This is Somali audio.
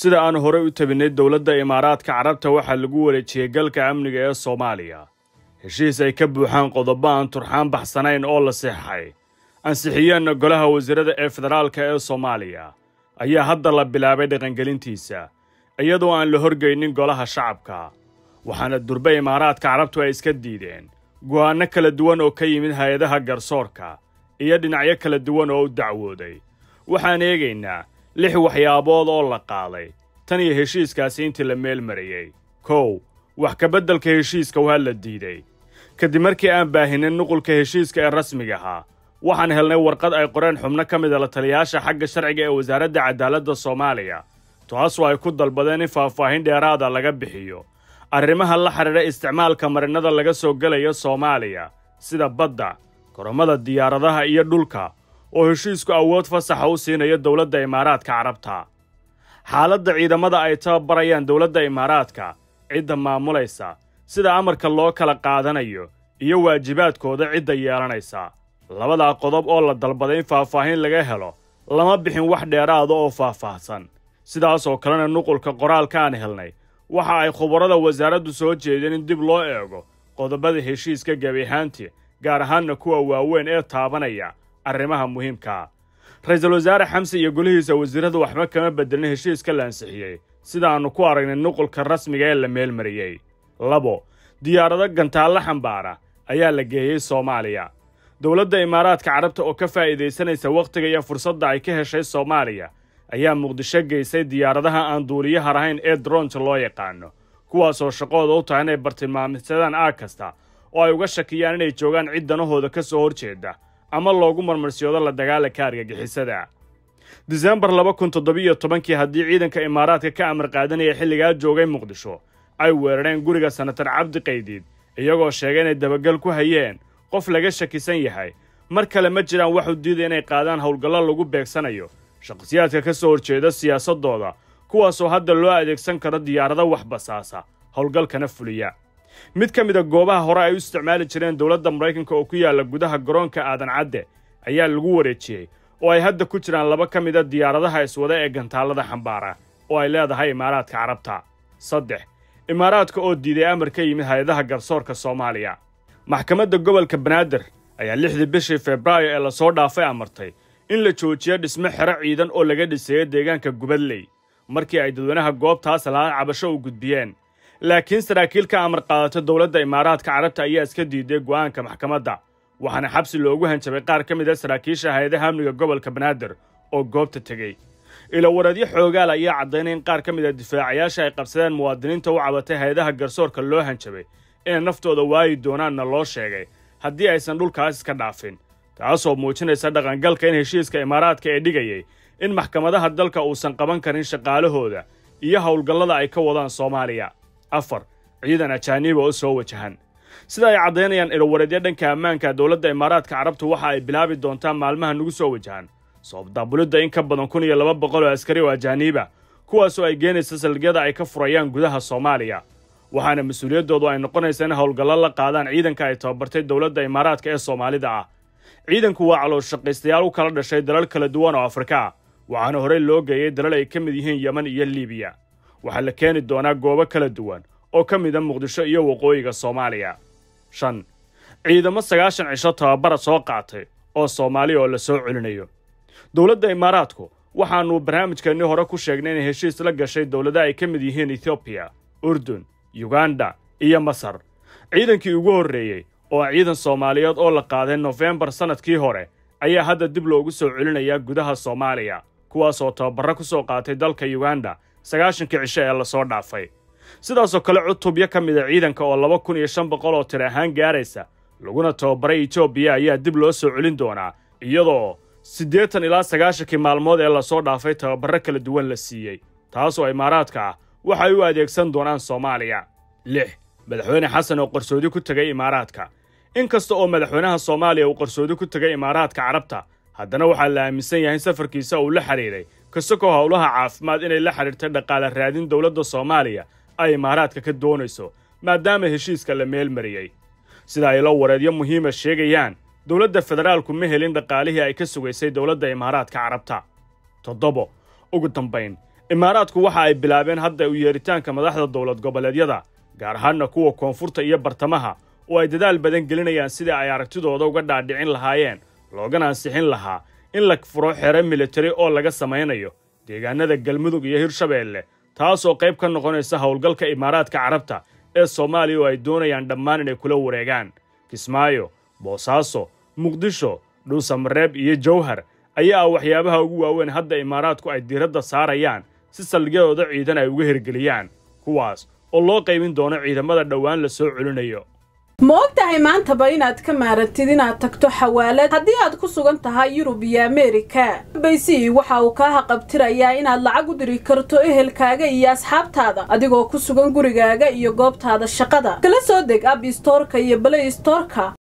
sida aan hore u tabinay dowladda Imaaraadka Carabta waxa lagu wareejiyay galka amniga ee Soomaaliya heshiis ay ka buuxaan qodobo aan turxaan baxsanayn oo la saxay ansixiyeen golaha wasiirada ee federaalka ee Soomaaliya ayaa hadda la bilaabay dhaqangelintiisa iyadoo aan la horgeynin golaha shacabka waxaana durba Imaaraadka Carabtu ay iska diideen go'aano kala duwan oo ka yimid hay'adaha garsoorka iyo dhinacyo kala duwan oo u dacwooday waxaan eegaynaa 6 waxyaabood oo la qaaday tan iyo heshiiskaasi intii la meel mariyay wax ka beddelka heshiiska waa la diiday kadib markii aan baahinin nuqulka heshiiska ee rasmiga ah waxaan helnay warqad ay qoreen xubno ka mid ah la taliyaasha xagga sharciga ee wasaaradda cadaaladda Soomaaliya taasoo ay ku dalbadeen in faahfaahin dheeraad ah laga bixiyo arrimaha la xiriira isticmaalka marinada laga soo galayo Soomaaliya sida badda garoomada diyaaradaha iyo dhulka oo heshiisku awood fasax u siinayo dowladda Imaaraadka Carabta xaaladda ciidamada ay tababarayaan dowladda Imaaraadka cidda maamulaysa sida amarka loo kala qaadanayo iyo waajibaadkooda cidda yeelanaysa labada qodob oo la dalbaday in faahfaahin laga helo lama bixin wax dheeraad oo faahfaahsan sidaas oo kalena nuqulka qoraalka aan helnay waxa ay khubarada wasaaraddu soo jeedeen in dib loo eego qodobada heshiiska gabi ahaantii gaar ahaan kuwa waaweyn ee taabanaya arrimaha muhiimka ra'iisul wasaare Xamse iyo golihiisa wasiirada waxba kama bedelin heshiiska la ansixiyay sida aanu ku aragnay nuqulka rasmiga ee la meel mariyay 2 diyaarado gantaal la xambaara ayaa la geeyay Soomaaliya dowladda Imaaraadka Carabta oo ka faa'iideysanaysa waqtiga iyo fursadda ay ka heshay Soomaaliya ayaa Muqdisho geysay diyaaradaha aan duuliyaha ahayn ee drone loo yaqaano kuwaas oo shaqadooda u tahay inay bartilmaameedsadaan aag kasta oo ay uga shakiyaan inay joogaan ciidanahooda ka soo horjeeda ama loogu marmarsiyoodo la dagaalanka argagixisada December 2017 haddii ciidanka Imaaraadka ka amar qaadanaya xilligaa joogay Muqdisho ay weerareen guriga Senator Cabdi Qaydiid iyagoo sheegay inay dabagal ku hayeen qof laga shakisan yahay mar kale ma jiraan wax u diiday inay qaadaan howlgallo lagu beegsanayo shaqsiyaadka ka soo horjeeda siyaasadooda kuwaas oo hadda loo adeegsan karo diyaarado wax basaasa howlgalkana fuliya mid ka mid ah goobaha hore ay u isticmaali jireen dowladda Mareykanka oo ku yaala gudaha garoonka Aadan Cadde ayaa lagu wareejiyay oo ay hadda ku jiraan 2 ka mid ah diyaaradaha iswada ee gantaalada xambaara oo ay leedahay Imaaraadka Carabta 3 Imaaraadka oo diiday amar ka yimid hay'adaha garsoorka Soomaaliya maxkamadda gobolka Banaadir ayaa 6 bishii Febraayo ee la soo dhaafay amartay in la joojiyo dhisme xero ciidan oo laga dhisay deegaanka Gubadley markii ay dadweynaha goobtaas la cabasho u gudbiyeen laakiin saraakiilka amar qaadata dowladda Imaaraadka Carabta ayaa iska diiday go'aanka maxkamadda waxaana xabsi loogu hanjabay qaar ka mid ah saraakiisha hay'adaha amniga gobolka Banaadir oo goobta tagay ila waradyo xoogaal ayaa cadeynay in qaar ka mid ah difaacayaasha ay qabsadeen muwaadiniinta u cabatay hay'adaha garsoorka loo hanjabay in naftooda waayi doonaanna loo sheegay haddii aysan dhulkaas iska dhaafin taasoo muujinaysa dhaqangalka in heshiiska Imaaraadka ee dhigayay in maxkamadaha dalka uusan qaban karin shaqaalahooda iyo howlgallada ay ka wadaan Soomaaliya 4 ciidan ajaanib oo soo wajahan sida ay cadeynayaan ila wareedyo dhanka ammaanka dowladda Imaaraadka Carabta waxa ay bilaabi doontaa maalmaha nagu soo wajahan sababta bulida in ka badan 1200 oo askari oo ajaaniba kuwaas oo ay geenaysa salgiyada ay ka furayaan gudaha Soomaaliya waxaana mas'uuliyadoodu ay noqonaysaa in howlgallo la qaadaan ciidanka ay tababartay dowladda Imaaraadka ee Soomaalida ah ciidanku waa calool shaqaystayaal u kala dhashay dalal kala duwan oo Afrika waxaana hore loo geeyay dalal ay ka mid yihiin Yemen iyo Liibiya waxa la keeni doonaa goobo kala duwan oo ka mid ah Muqdisho iyo waqooyiga Soomaaliya 5 ciidamo 90 cisho tababar soo qaatay oo Soomaaliya oo la soo celinayo dowladda Imaaraadku waxaanu barnaamijkeennii hore ku sheegnay in heshiis la gashay dowladaha ay ka mid yihiin Ethiopia Urdun Uganda iyo Masar ciidankii ugu horeeyay oo ciidan Soomaaliyeed oo la qaaday November sanadkii hore ayaa hadda dib loogu soo celinayaa gudaha Soomaaliya kuwaas oo tababar ku soo qaatay dalka Uganda 90 cisho ee la soo dhaafay sidaas oo kale cutubyo ka mid ah ciidanka oo 2500 oo tir ahaan gaaraysa laguna tababaray Ethiopia ayaa dib loo soo celin doonaa iyadoo 80 ilaa 90 maalmood ee la soo dhaafay tababar kala duwan la siiyay taas oo Imaaraadka waxay u adeegsan doonaan Soomaaliya 6 madaxweyne Xasan oo qarsoodi ku tagay Imaaraadka inkasta oo madaxweynaha Soomaaliya uu qarsoodi ku tagay Imaaraadka Carabta haddana waxa la aaminsan yahay safarkiisa uu la xiriiray kasoo howlaha caafimaad inay la xiriirtay dhaqaale raadin dowladda Soomaaliya ay Imaaraadka ka doonayso maadaama heshiiska la meel mariyay sida ay la wareedyo muhiim ah sheegayaan dowladda federaalku ma helin dhaqaalihii ay ka sugaysay dowladda Imaaraadka Carabta 7 ugu dambeyn imaaraadku waxa ay bilaabeen hadda u yeeritaanka madaxda dowlad goboleedyada gaar ahaanna kuwa koonfurta iyo bartamaha oo ay dadaal badan gelinayaan sidii ay aragtidooda uga dhaadhicin lahaayeen loogana ansixin lahaa in la furo xero militari oo laga samaynayo deegaanada galmudug iyo hirshabeelle taasoo qayb ka noqonaysa howlgalka imaaraadka carabta ee Soomaaliya oo ay doonayaan dhammaan inay kula wareegaan Kismaayo, Boosaaso, Muqdisho, Dhuusamareeb iyo Jowhar ayaa waxyaabaha ugu waaweyn hadda imaaraadku ay diiradda saarayaan si saldhigyadooda ciidan ay uga hirgeliyaan kuwaas oo loo qaybin doono ciidamada dhawaan la soo celinayo. ma ogtahay maantaba inaad ka maarantid inaad tagto xawaalad haddii aad ku sugan tahay Yurub iyo Ameerika baysi waxa uu ka qabtirayaa inaad lacag u diri karto ehelkaaga iyo asxaabtaada adigoo ku sugan gurigaaga iyo goobtaada shaqada kala soo deg App Store-ka iyo Play Store-ka